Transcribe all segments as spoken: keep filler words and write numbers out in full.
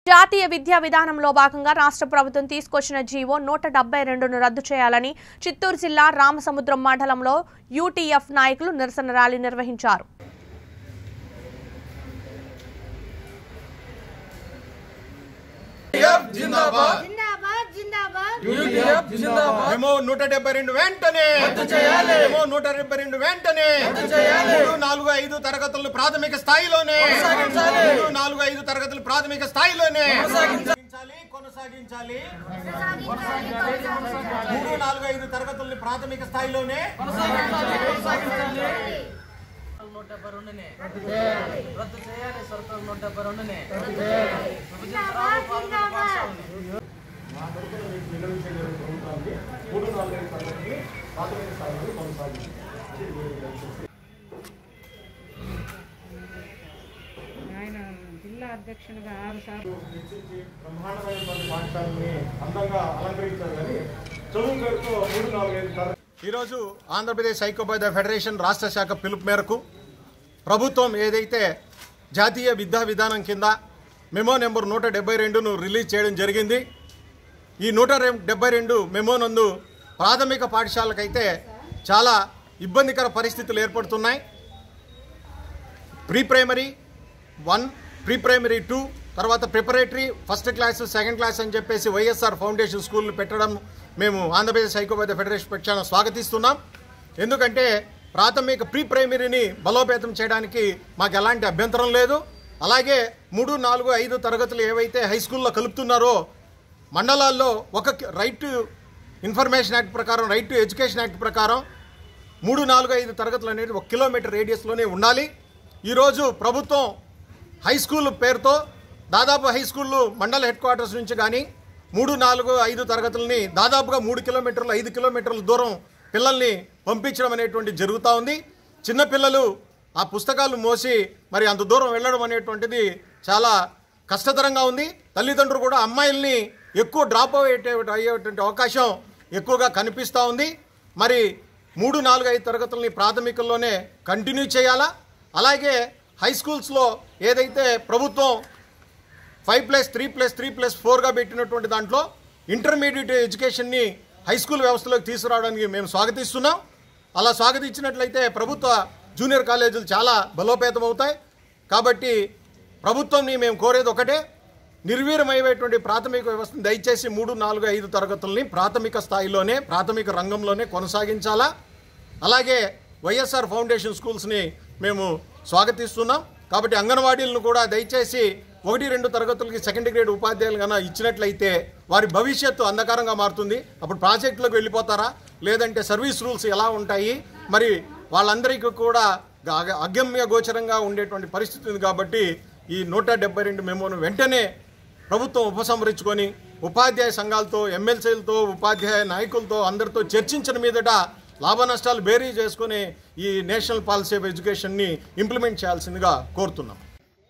జాతీయ విద్యా విధానంలో భాగంగా రాష్ట్ర ప్రభుత్వం తీసుకొచ్చిన జీవో నూట డెబ్బై రెండును రద్దు చేయాలని చిత్తూరు జిల్లా రామసముద్రం మండలంలో యూటీఎఫ్ నాయకులు నిరసన ర్యాలీ నిర్వహించారు. నూట డెబ్బై రెండు వెంటనే నూట డెబ్బై రెండు వెంటనే నాలుగు ఐదు తరగతులు ప్రాథమిక స్థాయిలోనే నాలుగు ఐదు తరగతులు ప్రాథమిక స్థాయిలోనే కొనసాగించాలి. మూడు నాలుగు ఐదు తరగతులు ప్రాథమిక స్థాయిలోనే నూట డెబ్బై రెండునే రద్దు చేయాలి. సర్కారు నూట డెబ్బై రెండునే ఆయన జిల్లా అధ్యక్షునిగా ఆరు సార్లు బ్రహ్మాండమైనటువంటి పాఠశాలని అందంగా అలంకరించారు. కానీ చదువు పేరుతో మూడు నాలుగైదు ఈరోజు ఆంధ్రప్రదేశ్ ఐక్యోపాధ్యాయ ఫెడరేషన్ రాష్ట్ర శాఖ పిలుపు మేరకు ప్రభుత్వం ఏదైతే జాతీయ విద్యా విధానం కింద మెమో నెంబర్ నూట డెబ్బై రెండును రిలీజ్ చేయడం జరిగింది. ఈ నూట డెబ్బై రెండు మెమో నందు ప్రాథమిక పాఠశాలకైతే చాలా ఇబ్బందికర పరిస్థితులు ఏర్పడుతున్నాయి. Pre primary one, pre primary two, తర్వాత preparatory first class, second class అని చెప్పేసి వైఎస్ఆర్ ఫౌండేషన్ స్కూల్ని పెట్టడం మేము ఆంధ్రప్రదేశ్ ఐక్యోపాధ్యాయ ఫెడరేషన్ పక్షాన స్వాగతిస్తున్నాం. ఎందుకంటే ప్రాథమిక ప్రీ ప్రైమరీని బలోపేతం చేయడానికి మాకు ఎలాంటి అభ్యంతరం లేదు. అలాగే మూడు నాలుగు ఐదు తరగతులు ఏవైతే హై స్కూల్లో కలుపుతున్నారో మండలాల్లో ఒక రైట్ టు ఇన్ఫర్మేషన్ యాక్ట్ ప్రకారం, రైట్ టు ఎడ్యుకేషన్ యాక్ట్ ప్రకారం మూడు నాలుగు ఐదు తరగతులు అనేది ఒక కిలోమీటర్ రేడియస్లోనే ఉండాలి. ఈరోజు ప్రభుత్వం హై స్కూల్ పేరుతో దాదాపు హై స్కూళ్ళు మండల హెడ్ క్వార్టర్స్ నుంచి కానీ మూడు నాలుగు ఐదు తరగతులని దాదాపుగా మూడు కిలోమీటర్లు ఐదు కిలోమీటర్ల దూరం పిల్లల్ని పంపించడం అనేటువంటి జరుగుతూ ఉంది. చిన్నపిల్లలు ఆ పుస్తకాలు మోసి మరి అంత దూరం వెళ్ళడం అనేటువంటిది చాలా కష్టతరంగా ఉంది. తల్లిదండ్రులు కూడా అమ్మాయిల్ని ఎక్కువ డ్రాప్ అయ్యే అయ్యేటువంటి అవకాశం ఎక్కువగా కనిపిస్తూ ఉంది. మరి మూడు నాలుగు ఐదు తరగతులని ప్రాథమికల్లోనే కంటిన్యూ చేయాలా. అలాగే హై స్కూల్స్లో ఏదైతే ప్రభుత్వం five plus three plus three plus ఫోర్గా పెట్టినటువంటి దాంట్లో ఇంటర్మీడియట్ ఎడ్యుకేషన్ని హై స్కూల్ వ్యవస్థలోకి తీసుకురావడానికి మేము స్వాగతిస్తున్నాం. అలా స్వాగతించినట్లయితే ప్రభుత్వ జూనియర్ కాలేజీలు చాలా బలోపేతం అవుతాయి. కాబట్టి ప్రభుత్వంని మేము కోరేది ఒకటే, నిర్వీర్యమయ్యేటువంటి ప్రాథమిక వ్యవస్థను దయచేసి మూడు నాలుగు ఐదు తరగతుల్ని ప్రాథమిక స్థాయిలోనే ప్రాథమిక రంగంలోనే కొనసాగించాలా. అలాగే వైఎస్ఆర్ ఫౌండేషన్ స్కూల్స్ని మేము స్వాగతిస్తున్నాం. కాబట్టి అంగన్వాడీలను కూడా దయచేసి ఒకటి రెండు తరగతులకి సెకండ్ గ్రేడ్ ఉపాధ్యాయులు కన్నా ఇచ్చినట్లయితే వారి భవిష్యత్తు అంధకారంగా మారుతుంది. అప్పుడు ప్రాజెక్టులకు వెళ్ళిపోతారా, లేదంటే సర్వీస్ రూల్స్ ఎలా ఉంటాయి, మరి వాళ్ళందరికీ కూడా అగమ్య గోచరంగా ఉండేటువంటి పరిస్థితి ఉంది. కాబట్టి ఈ నూట డెబ్బై రెండు మెమోను వెంటనే ప్రభుత్వం ఉపసంహరించుకొని ఉపాధ్యాయ సంఘాలతో, ఎమ్మెల్సీలతో, ఉపాధ్యాయ నాయకులతో అందరితో చర్చించిన మీదట లాభ నష్టాలు బేరీ చేసుకుని ఈ నేషనల్ పాలసీ ఆఫ్ ఎడ్యుకేషన్ని ఇంప్లిమెంట్ చేయాల్సిందిగా కోరుతున్నాం.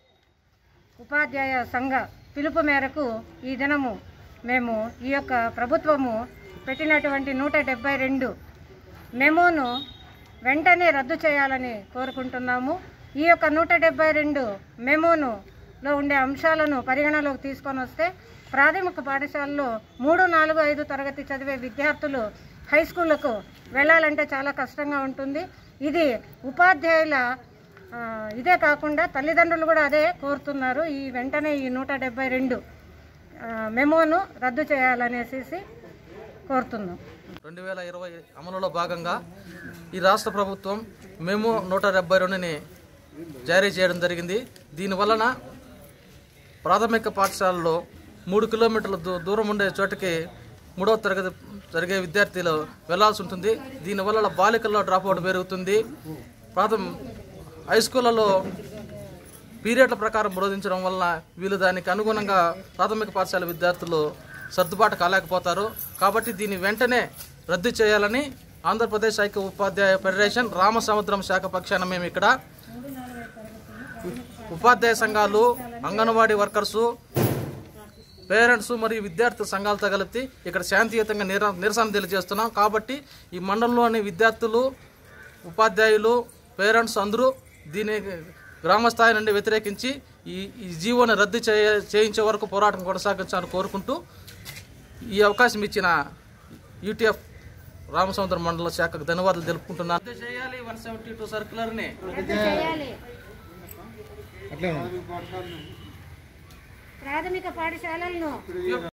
ఉపాధ్యాయ సంఘ పిలుపు మేరకు ఈ దినము మేము ఈ యొక్క ప్రభుత్వము పెట్టినటువంటి నూట డెబ్బై రెండు మెమోను వెంటనే రద్దు చేయాలని కోరుకుంటున్నాము. ఈ యొక్క నూట డెబ్బై రెండు మెమోనులో ఉండే అంశాలను పరిగణలోకి తీసుకొని వస్తే ప్రాథమిక పాఠశాలలో మూడు నాలుగు ఐదు తరగతి చదివే విద్యార్థులు హై స్కూళ్లకు వెళ్ళాలంటే చాలా కష్టంగా ఉంటుంది. ఇది ఉపాధ్యాయుల ఇదే కాకుండా తల్లిదండ్రులు కూడా అదే కోరుతున్నారు. ఈ వెంటనే ఈ నూట డెబ్బై రెండు మెమోను రద్దు చేయాలనేసి కోరుతున్నాం. రెండు వేల ఇరవై అమలులో భాగంగా ఈ రాష్ట్ర ప్రభుత్వం మెమో నూట డెబ్బై రెండుని జారీ చేయడం జరిగింది. దీనివలన ప్రాథమిక పాఠశాలలో మూడు కిలోమీటర్ల దూ దూరం ఉండే చోటుకి మూడవ తరగతి జరిగే విద్యార్థులు వెళ్లాల్సి ఉంటుంది. దీనివల్ల బాలికల్లో డ్రాప్అవుట్ పెరుగుతుంది. ప్రాథమిక హై స్కూళ్ళలో పీరియడ్ల ప్రకారం బోధించడం వల్ల వీళ్ళు దానికి అనుగుణంగా ప్రాథమిక పాఠశాల విద్యార్థులు సర్దుబాటు కాలేకపోతారు. కాబట్టి దీన్ని వెంటనే రద్దు చేయాలని ఆంధ్రప్రదేశ్ ఐక్య ఉపాధ్యాయ ఫెడరేషన్ రామసముద్రం శాఖ పక్షాన మేము ఇక్కడ ఉపాధ్యాయ సంఘాలు, అంగన్వాడీ వర్కర్సు, పేరెంట్స్ మరియు విద్యార్థి సంఘాలతో కలిపి ఇక్కడ శాంతియుతంగా నిర నిరసన తెలియజేస్తున్నాం. కాబట్టి ఈ మండలంలోని విద్యార్థులు, ఉపాధ్యాయులు, పేరెంట్స్ అందరూ దీని గ్రామ స్థాయి నుండి వ్యతిరేకించి ఈ ఈ జీవోని రద్దు చేయ చేయించే వరకు పోరాటం కొనసాగించాలని కోరుకుంటూ ఈ అవకాశం ఇచ్చిన యూటీఎఫ్ రామసముద్రం మండల శాఖకు ధన్యవాదాలు తెలుపుకుంటున్నాను. రద్దు చేయాలి వన్ సెవెంటీ టూ సర్క్యులర్ని. ప్రాథమిక పాఠశాలలను